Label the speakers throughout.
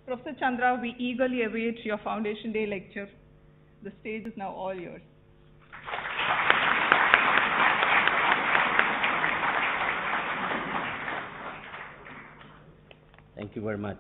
Speaker 1: Professor Chandra, we eagerly await your Foundation Day lecture. The stage is now all yours.
Speaker 2: Thank you very much.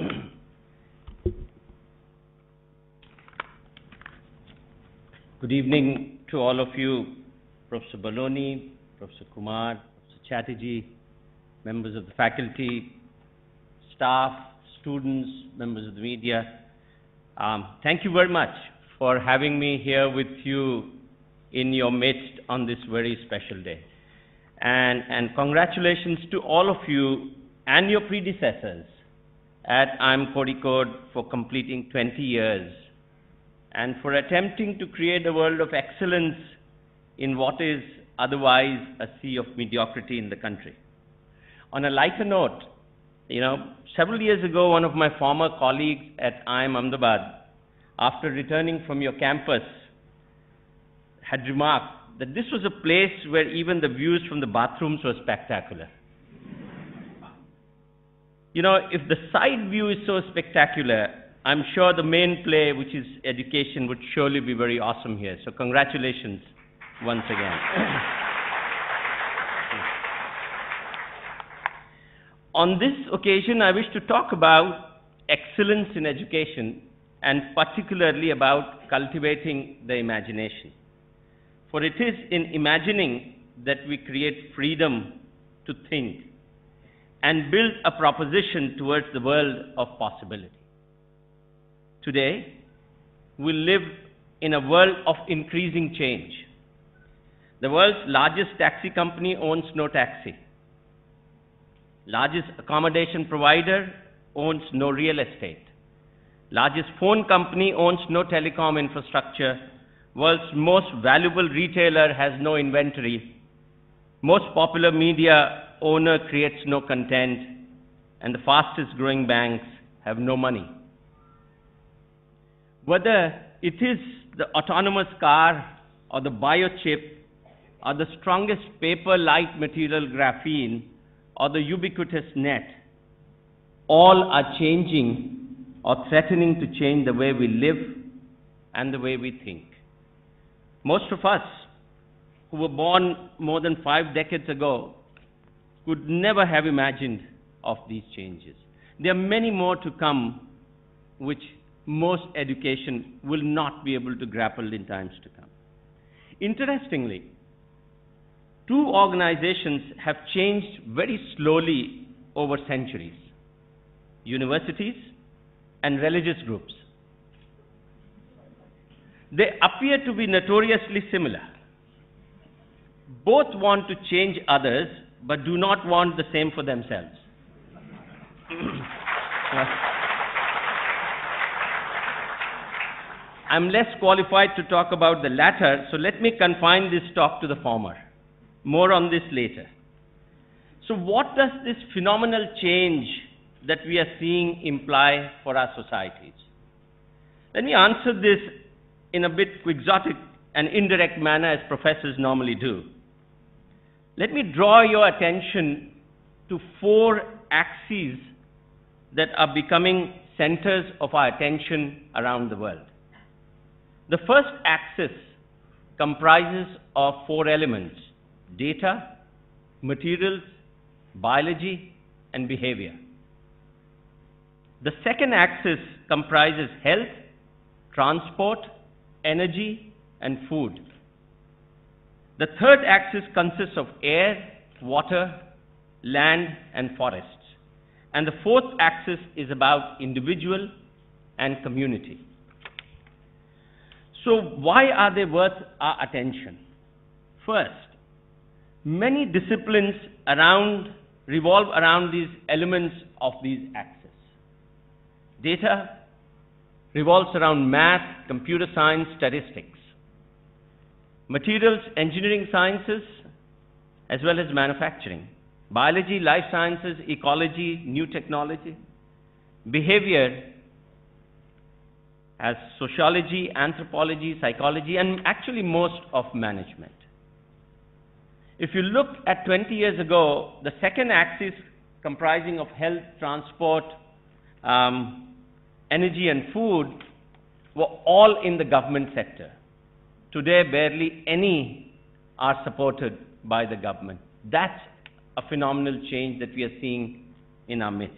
Speaker 2: Good evening to all of you, Professor Baloni, Professor Kumar, Professor Chatterjee, members of the faculty, staff, students, members of the media. Thank you very much for having me here with you in your midst on this very special day. And congratulations to all of you and your predecessors at IIM Kozhikode for completing 20 years and for attempting to create a world of excellence in what is otherwise a sea of mediocrity in the country. On a lighter note, several years ago, one of my former colleagues at IIM Ahmedabad, after returning from your campus, had remarked that this was a place where even the views from the bathrooms were spectacular. If the side view is so spectacular, I'm sure the main play, which is education, would surely be very awesome here. So congratulations once again. On this occasion, I wish to talk about excellence in education and particularly about cultivating the imagination. For it is in imagining that we create freedom to think and build a proposition towards the world of possibility. Today, we live in a world of increasing change. The world's largest taxi company owns no taxi. Largest accommodation provider owns no real estate. Largest phone company owns no telecom infrastructure. World's most valuable retailer has no inventory. Most popular media owner creates no content. And the fastest growing banks have no money. Whether it is the autonomous car or the biochip or the strongest paper light material graphene or the ubiquitous net, all are changing or threatening to change the way we live and the way we think. Most of us who were born more than 5 decades ago could never have imagined of these changes. There are many more to come which most education will not be able to grapple in times to come. Interestingly, 2 organizations have changed very slowly over centuries: universities and religious groups. They appear to be notoriously similar. Both want to change others, but do not want the same for themselves. I'm less qualified to talk about the latter, so let me confine this talk to the former. More on this later. So what does this phenomenal change that we are seeing imply for our societies? Let me answer this in a bit quixotic and indirect manner, as professors normally do. Let me draw your attention to 4 axes that are becoming centers of our attention around the world. The first axis comprises of 4 elements: data, materials, biology, and behavior. The second axis comprises health, transport, energy, and food. The third axis consists of air, water, land, and forests. And the fourth axis is about individual and community. So why are they worth our attention? First, many disciplines revolve around these elements of these axes. Data revolves around math, computer science, statistics. Materials, engineering sciences, as well as manufacturing. Biology, life sciences, ecology, new technology. Behavior has sociology, anthropology, psychology, and actually most of management. If you look at 20 years ago, the second axis comprising of health, transport, energy and food were all in the government sector. Today, barely any are supported by the government. That's a phenomenal change that we are seeing in our midst.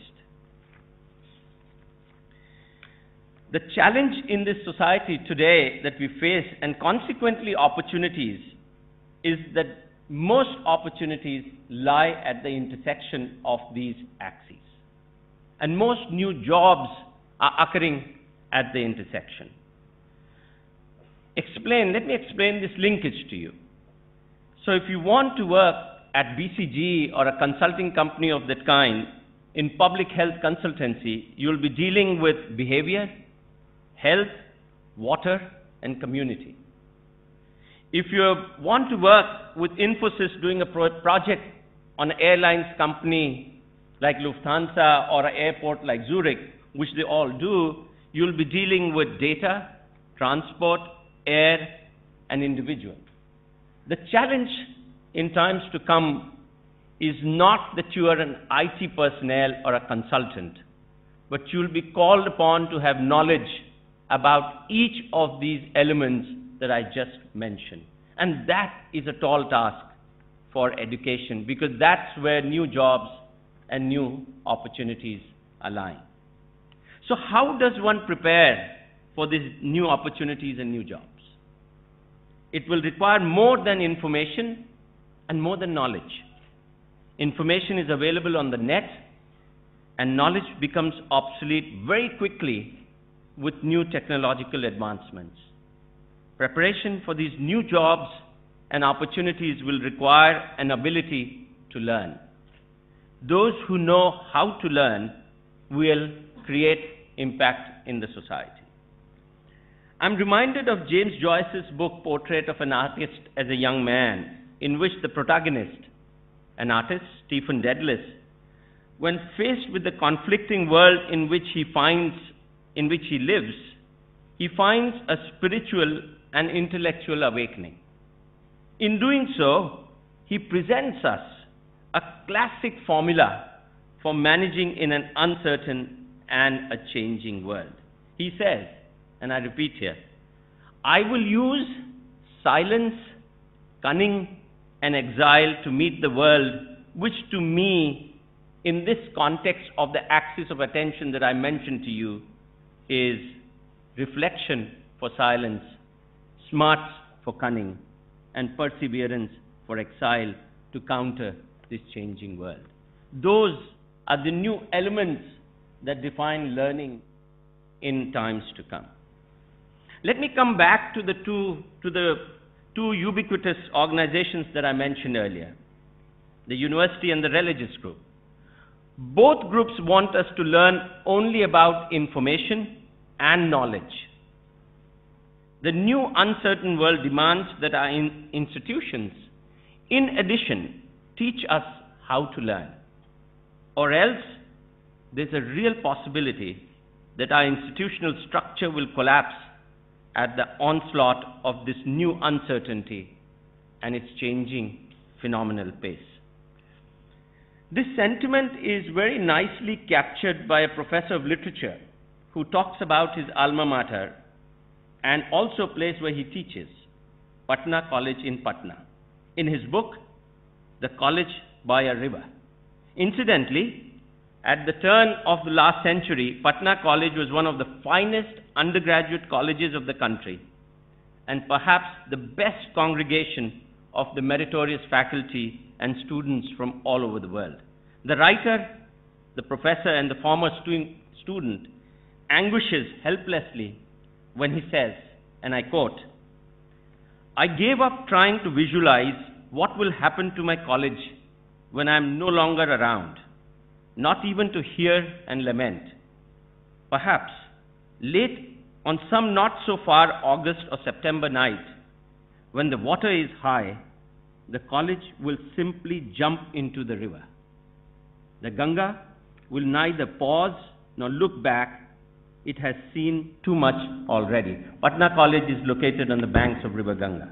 Speaker 2: The challenge in this society today that we face, and consequently opportunities, is that most opportunities lie at the intersection of these axes. And most new jobs are occurring at the intersection. Let me explain this linkage to you. So if you want to work at BCG or a consulting company of that kind, in public health consultancy, you'll be dealing with behavior, health, water, and community. If you want to work with Infosys doing a project on an airlines company like Lufthansa or an airport like Zurich, which they all do, you'll be dealing with data, transport, air, and individual. The challenge in times to come is not that you are an IT personnel or a consultant, but you'll be called upon to have knowledge about each of these elements that I just mentioned. And that is a tall task for education, because that's where new jobs and new opportunities are lying. So how does one prepare for these new opportunities and new jobs? It will require more than information and more than knowledge. Information is available on the net, and knowledge becomes obsolete very quickly with new technological advancements. Preparation for these new jobs and opportunities will require an ability to learn. Those who know how to learn will create impact in the society. I'm reminded of James Joyce's book, Portrait of an Artist as a Young Man, in which the protagonist, an artist, Stephen Dedalus, when faced with the conflicting world in which he lives, he finds a spiritual and intellectual awakening. In doing so, he presents us a classic formula for managing in an uncertain and a changing world. He says, and I repeat here, I will use silence, cunning, and exile to meet the world, which to me, in this context of the axis of attention that I mentioned to you, is reflection for silence, smarts for cunning, and perseverance for exile to counter this changing world. Those are the new elements that define learning in times to come. Let me come back to the two ubiquitous organizations that I mentioned earlier, the university and the religious group. Both groups want us to learn only about information and knowledge. The new uncertain world demands that our institutions, in addition, teach us how to learn. Or else, there's a real possibility that our institutional structure will collapse at the onslaught of this new uncertainty and its changing phenomenal pace. This sentiment is very nicely captured by a professor of literature who talks about his alma mater and also a place where he teaches, Patna College in Patna, in his book, The College by a River. Incidentally, at the turn of the last century, Patna College was one of the finest undergraduate colleges of the country, and perhaps the best congregation of the meritorious faculty and students from all over the world. The writer, the professor, and the former student anguishes helplessly when he says, and I quote, I gave up trying to visualize what will happen to my college when I am no longer around, not even to hear and lament. Perhaps late on some not so far August or September night, when the water is high, the college will simply jump into the river. The Ganga will neither pause nor look back. It has seen too much already. Patna College is located on the banks of River Ganga.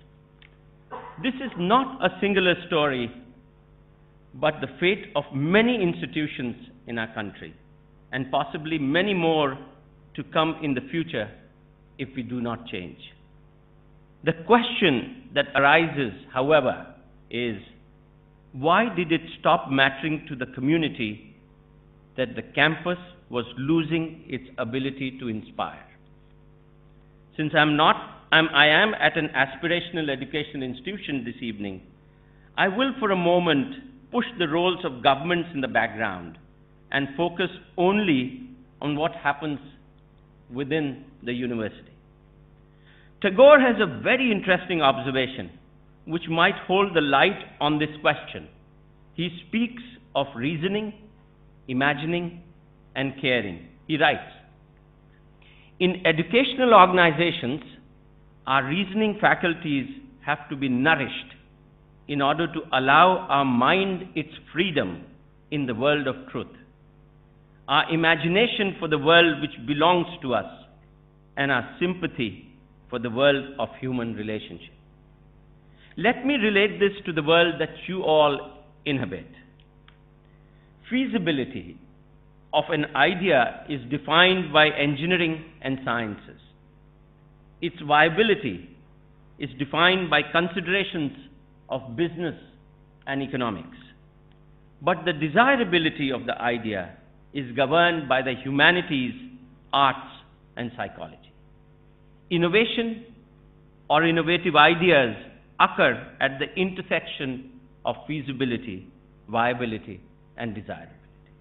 Speaker 2: This is not a singular story, but the fate of many institutions in our country, and possibly many more to come in the future if we do not change. The question that arises, however, is why did it stop mattering to the community that the campus was losing its ability to inspire? Since I am at an aspirational education institution this evening, I will for a moment push the roles of governments in the background and focus only on what happens within the university. Tagore has a very interesting observation which might hold the light on this question. He speaks of reasoning, imagining, and caring. He writes, "In educational organizations, our reasoning faculties have to be nourished in order to allow our mind its freedom in the world of truth, our imagination for the world which belongs to us, and our sympathy for the world of human relationship." Let me relate this to the world that you all inhabit. Feasibility of an idea is defined by engineering and sciences. Its viability is defined by considerations of business and economics. But the desirability of the idea is governed by the humanities, arts, and psychology. Innovation or innovative ideas occur at the intersection of feasibility, viability, and desirability.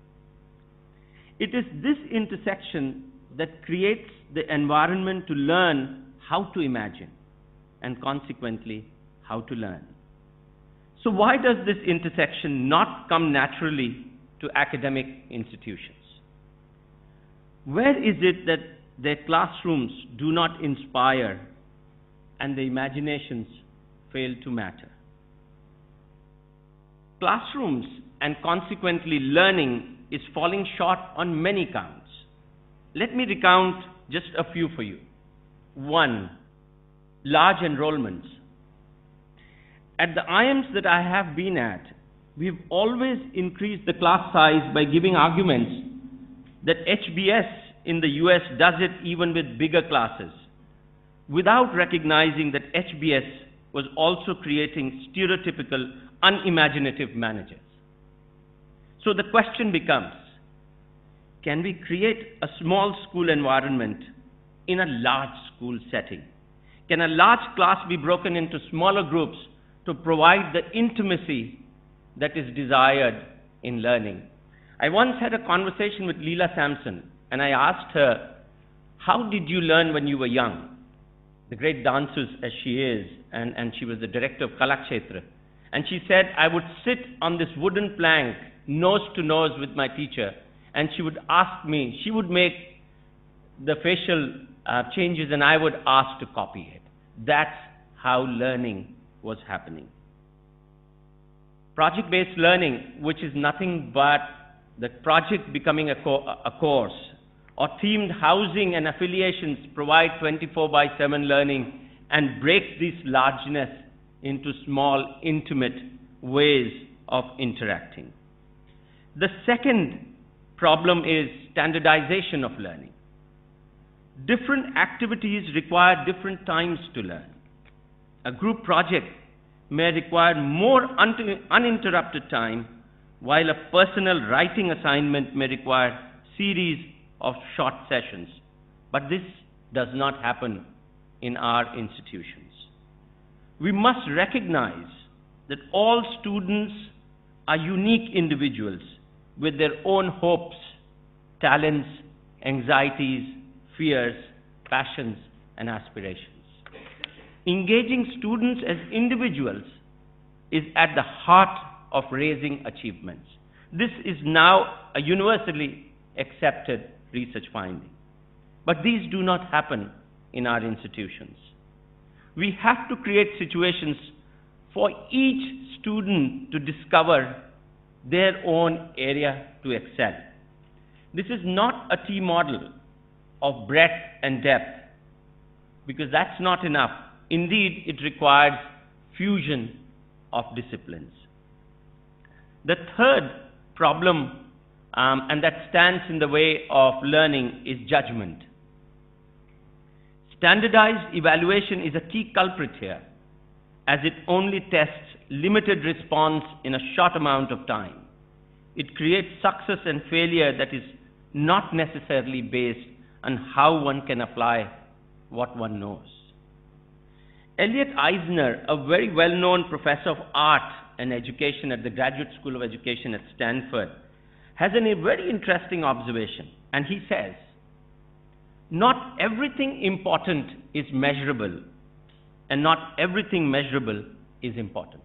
Speaker 2: It is this intersection that creates the environment to learn how to imagine and consequently how to learn. So why does this intersection not come naturally to academic institutions? Where is it that their classrooms do not inspire and the imaginations fail to matter? Classrooms and consequently learning is falling short on many counts. Let me recount just a few for you. 1, large enrollments. At the IIMs that I have been at, we've always increased the class size by giving arguments that HBS in the US does it even with bigger classes, without recognizing that HBS was also creating stereotypical, unimaginative managers. So the question becomes, can we create a small school environment in a large school setting? Can a large class be broken into smaller groups to provide the intimacy that is desired in learning? I once had a conversation with Leela Sampson, and I asked her, how did you learn when you were young? The great dancer as she is, and she was the director of Kalakshetra. And she said, I would sit on this wooden plank, nose to nose with my teacher, and she would ask me, she would make the facial changes, and I would ask to copy it. That's how learning was happening. Project-based learning, which is nothing but the project becoming a course, or themed housing and affiliations provide 24/7 learning and break this largeness into small, intimate ways of interacting. The second problem is standardization of learning. Different activities require different times to learn. A group project may require more uninterrupted time, while a personal writing assignment may require series of short sessions. But this does not happen in our institutions. We must recognize that all students are unique individuals with their own hopes, talents, anxieties, fears, passions, and aspirations. Engaging students as individuals is at the heart of raising achievements. This is now a universally accepted research finding. But these do not happen in our institutions. We have to create situations for each student to discover their own area to excel. This is not a T model of breadth and depth, because that's not enough. Indeed, it requires fusion of disciplines. The third problem, and that stands in the way of learning, is judgment. Standardized evaluation is a key culprit here, as it only tests limited response in a short amount of time. It creates success and failure that is not necessarily based on how one can apply what one knows. Elliot Eisner, a very well-known professor of art and education at the Graduate School of Education at Stanford, has a very interesting observation, and he says, not everything important is measurable, and not everything measurable is important.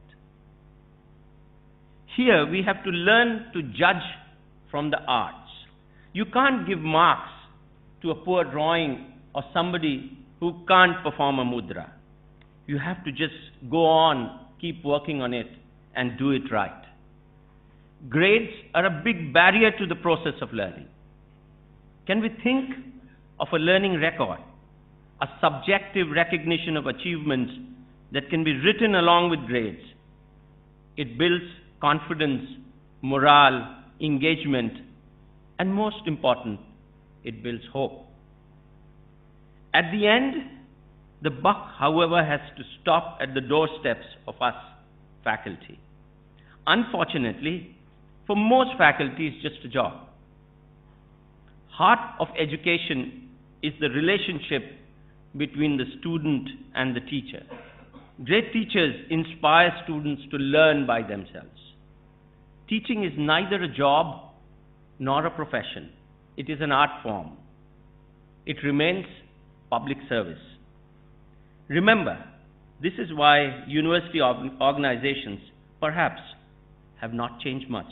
Speaker 2: Here we have to learn to judge from the arts. You can't give marks to a poor drawing or somebody who can't perform a mudra. You have to just go on, keep working on it, and do it right. Grades are a big barrier to the process of learning. Can we think of a learning record, a subjective recognition of achievements that can be written along with grades? It builds confidence, morale, engagement, and most important, it builds hope. At the end, the buck, however, has to stop at the doorsteps of us faculty. Unfortunately, for most faculty, it's just a job. Heart of education is the relationship between the student and the teacher. Great teachers inspire students to learn by themselves. Teaching is neither a job nor a profession. It is an art form. It remains public service. Remember, this is why university organizations perhaps have not changed much.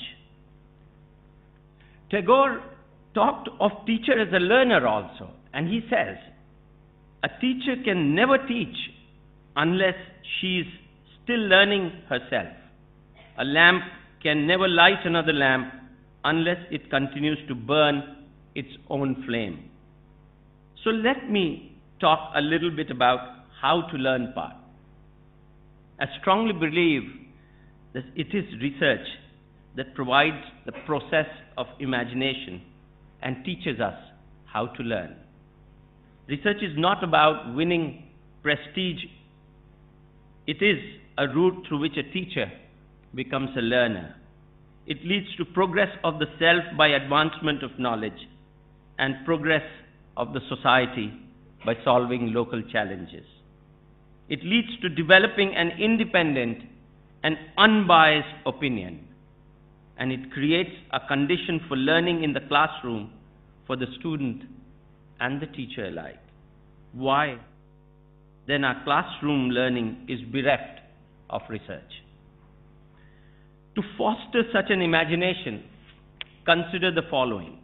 Speaker 2: Tagore talked of teacher as a learner also, and he says, a teacher can never teach unless she is still learning herself. A lamp can never light another lamp unless it continues to burn its own flame. So let me talk a little bit about how to learn part. I strongly believe that it is research that provides the process of imagination and teaches us how to learn. Research is not about winning prestige. It is a route through which a teacher becomes a learner. It leads to progress of the self by advancement of knowledge and progress of the society by solving local challenges. It leads to developing an independent and unbiased opinion, and it creates a condition for learning in the classroom for the student and the teacher alike. Why? Then our classroom learning is bereft of research. To foster such an imagination, consider the following.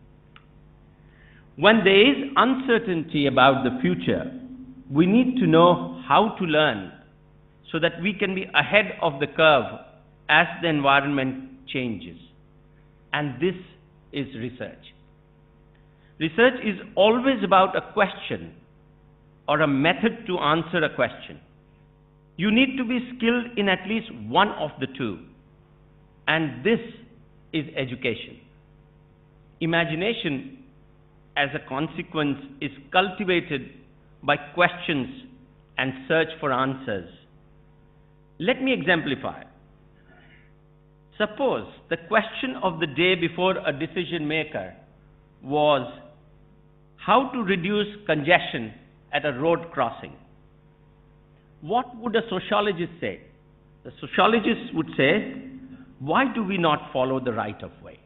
Speaker 2: When there is uncertainty about the future, we need to know how to learn so that we can be ahead of the curve as the environment changes. And this is research. Research is always about a question or a method to answer a question. You need to be skilled in at least one of the two. And this is education. Imagination, as a consequence, is cultivated by questions and search for answers. Let me exemplify. Suppose the question of the day before a decision maker was how to reduce congestion at a road crossing. What would a sociologist say? The sociologist would say, why do we not follow the right of way?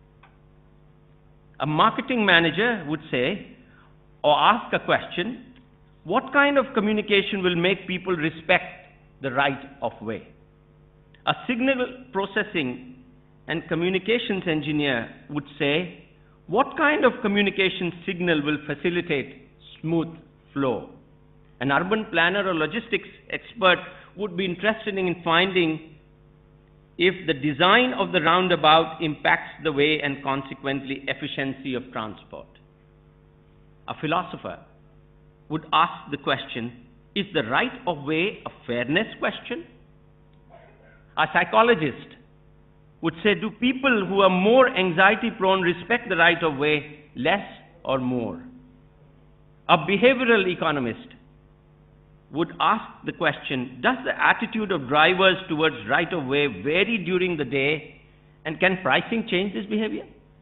Speaker 2: A marketing manager would say, or ask a question, what kind of communication will make people respect the right of way? A signal processing and communications engineer would say, what kind of communication signal will facilitate smooth flow? An urban planner or logistics expert would be interested in finding if the design of the roundabout impacts the way and consequently efficiency of transport. A philosopher would ask the question, is the right of way a fairness question? A psychologist would say, do people who are more anxiety prone respect the right of way less or more? A behavioral economist would ask the question, does the attitude of drivers towards right-of-way vary during the day, and can pricing change this behavior?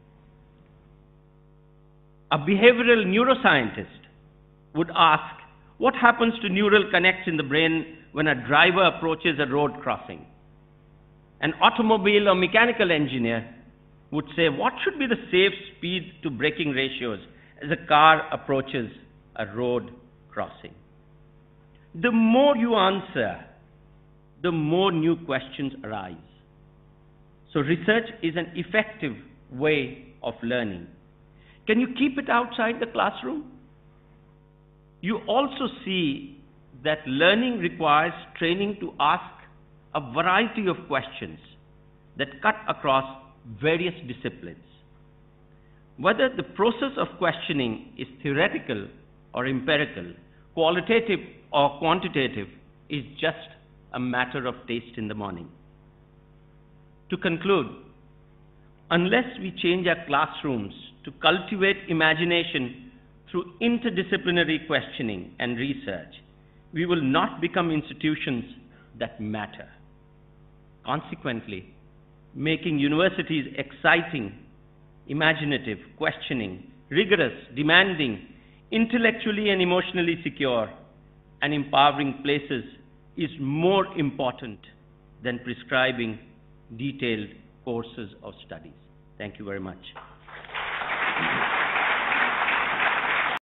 Speaker 2: A behavioral neuroscientist would ask, what happens to neural connects in the brain when a driver approaches a road crossing? An automobile or mechanical engineer would say, what should be the safe speed to braking ratios as a car approaches a road crossing? The more you answer, the more new questions arise. So research is an effective way of learning. Can you keep it outside the classroom? You also see that learning requires training to ask a variety of questions that cut across various disciplines. Whether the process of questioning is theoretical or empirical, qualitative or quantitative, is just a matter of taste in the morning. To conclude, unless we change our classrooms to cultivate imagination through interdisciplinary questioning and research, we will not become institutions that matter. Consequently, making universities exciting, imaginative, questioning, rigorous, demanding, intellectually and emotionally secure, and empowering places is more important than prescribing detailed courses of studies. Thank you very much.